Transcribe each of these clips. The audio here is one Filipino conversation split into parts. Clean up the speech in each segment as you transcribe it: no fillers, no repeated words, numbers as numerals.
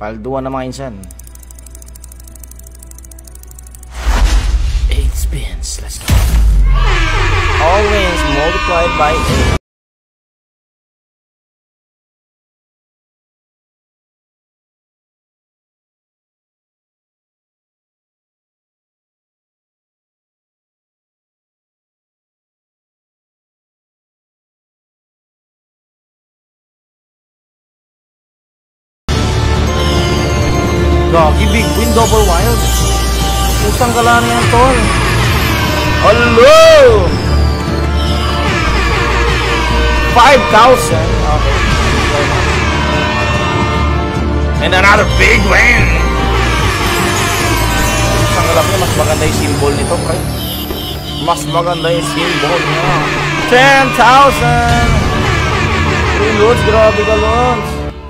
Palduan na mga insan. 8 spins. Let's go. All wins multiplied by 8. Gagi, big win, double wild. Pusang galaan yan, tol. Hello! 5,000. Okay. And another big win. Pusang galaan niya, mas maganda yung symbol nito, pre. Mas maganda yung symbol niya. 10,000. Reloads, grabe ka, Lons.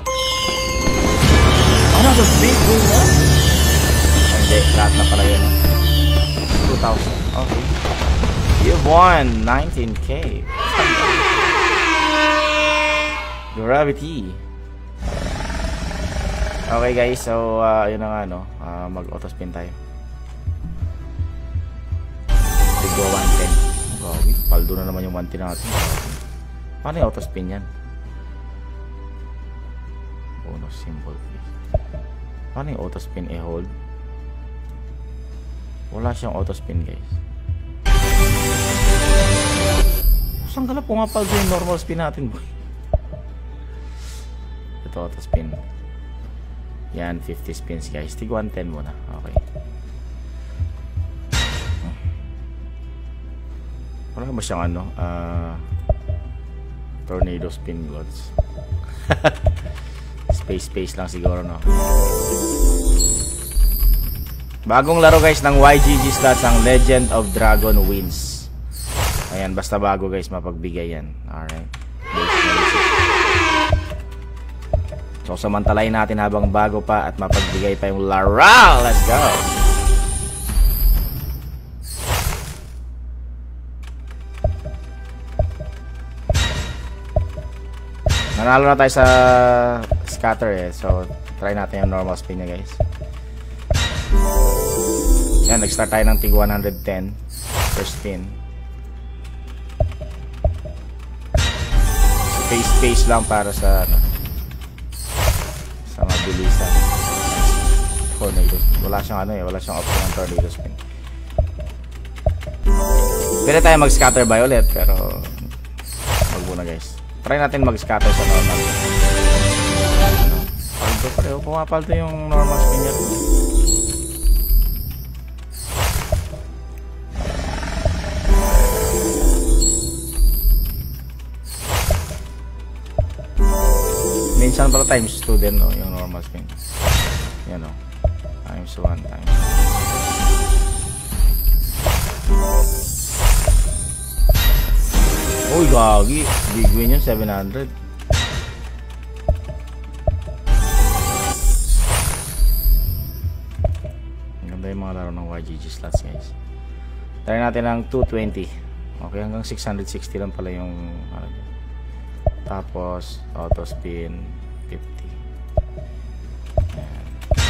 Another big win, huh? Hindi, lahat na pala yun. 2,000. Okay. You've won 19K. Gravity. Okay guys, so yun na nga, no? Mag-auto-spin tayo. Tigo 110. Gawi, paldo na naman yung 110 natin. Paano yung auto-spin yan? Bonus symbol. Paano yung auto-spin i-hold? Wala siyang auto-spin, guys. Saan ka na pumapal yung normal spin natin, boy? Ito, auto-spin. Yan, 50 spins, guys. Tig 110 muna. Okay. Wala ba siyang ano? Tornado spin gloves. Space lang siguro, no? Bagong laro guys ng YGG Slots, ang Legend of Dragon Wins. Ayan, basta bago guys, mapagbigay yan. Alright. So samantalayin natin habang bago pa at mapagbigay pa yung laro. Let's go! Nanalo na tayo sa scatter so try natin yung normal spin niya guys. Yan, nag-start tayo ng tig 110 per spin. Space lang para sa ano, sa mabilisan. Tornado. Wala siyang ano wala siyang option ng tornado spin. Pwede tayo mag-scatter by ulit pero wag muna guys. Try natin mag-scatter sa normal. Paldo, pareho pumapaldo yung normal spin niya. Minsan pala times 2 din, no, yung normal spin. Yan, no. Times 1 times. Uy, gagi. Big win yun, 700. Ang ganda yung mga laro ng YGG Slots, guys. Try natin ng 220. Okay, hanggang 660 lang pala yung ano, tapos auto spin 50. Ayan.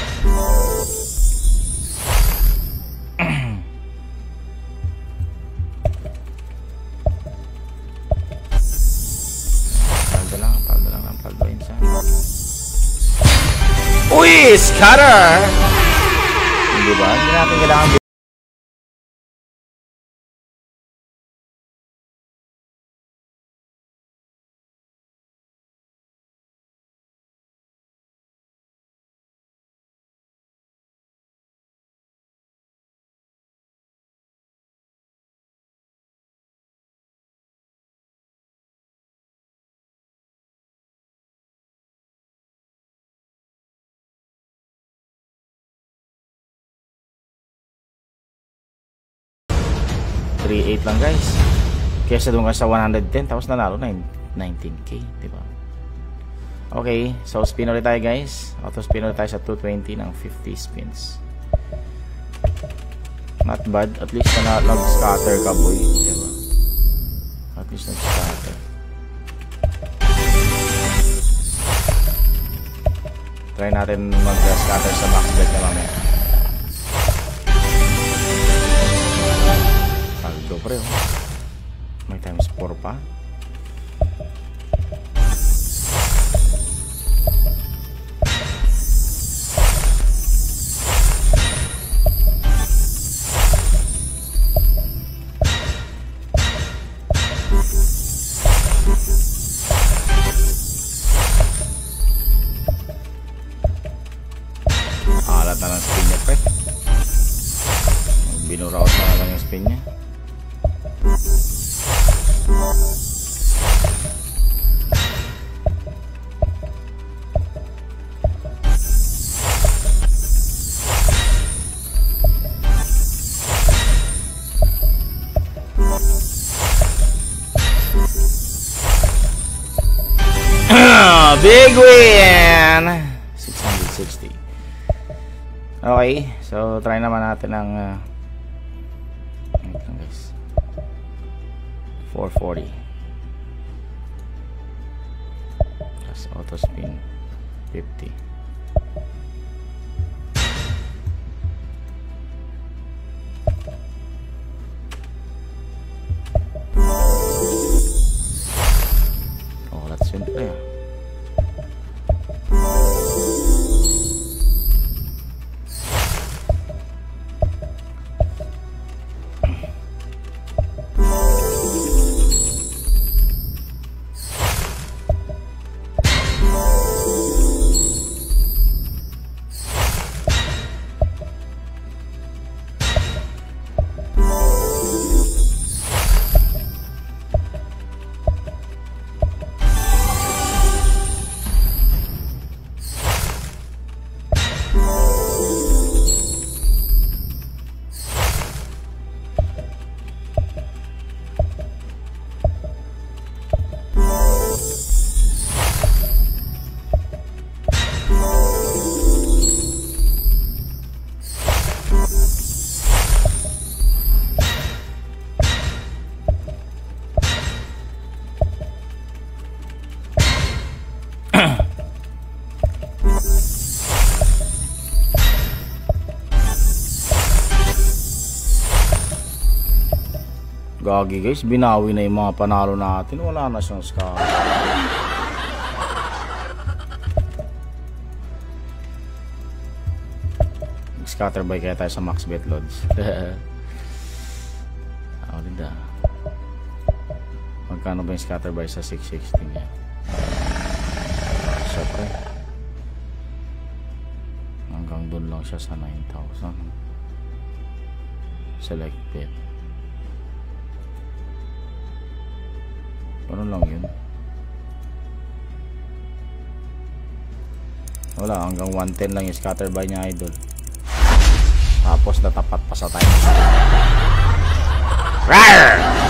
Paldo lang ng paldo insan. Uy! Scatter! Hindi ba? Hindi natin kailangan $3.8 lang guys. Kesa doon ka sa 110 tapos nanalo na 19K, diba? Okay, so spin ulit tayo guys. Auto spin ulit tayo sa 220 ng 50 spins. Not bad, at least na nag-scatter ka boy, diba? At least nag-scatter. Try natin mag-scatter sa max bet na mamaya. Saldo pre, oh. May times 4 pa. Alat na lang spin niya pre. Binuraos na lang yung spin niya. Big win! 660. Okay, so try naman natin ang wait lang guys, 440 plus auto spin 50. Oh, that's simple. Gagi guys, binawi na yung mga panalo natin. Wala na siyang scatter. Scatter buy kaya tayo sa max bet loads. Oh, linda. Magkano ba yung scatter buy sa 660 niya? Siyempre hanggang dun lang siya sa 9,000. Select bet. Ano lang yun? Wala, hanggang 110 lang yung scatter buy niya, idol. Tapos natapat pa sa time. Rawr!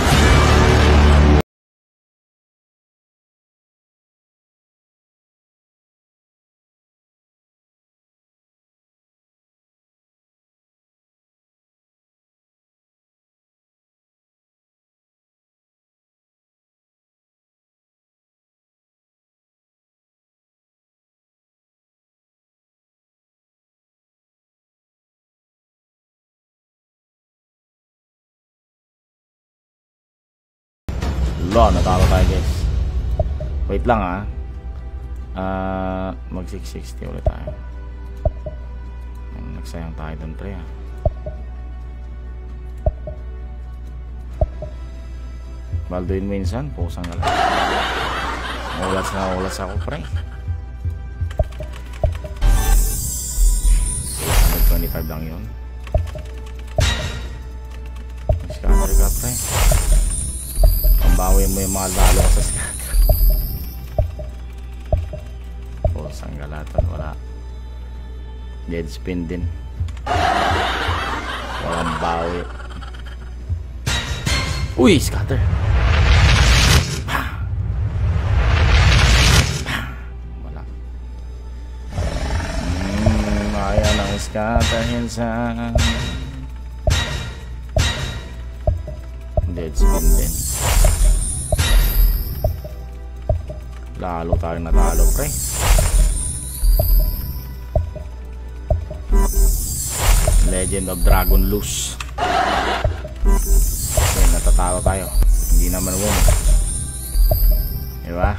Natalo tayo guys. Wait lang mag 660 ulit tayo. Nagsayang tayo dun pre Balduin minsan pusang lang. Ulas na ulas ako pre. 825 lang yun. Scatter ka pre. Bawi mo yung mga lalo sa scatter. Oh, sanggalatan, wala. Dead spin din. Walang bawi. Uy, scatter. Wala. Ayan ang scatter sa dead spin din. Lalo tayo natalo pre. Legend of Dragon Loose. Okay, natatalo tayo. Hindi naman win. Diba?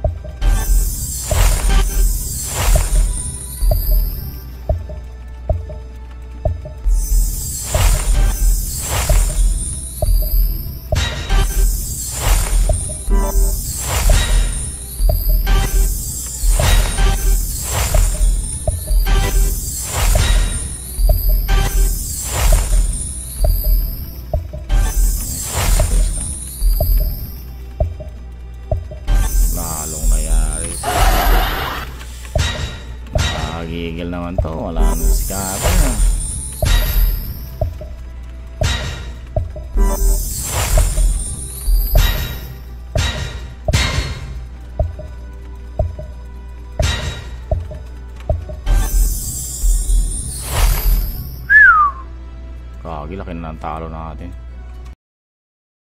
Gigil naman to, wala nang sikata. Kagi, laki na ng talo natin.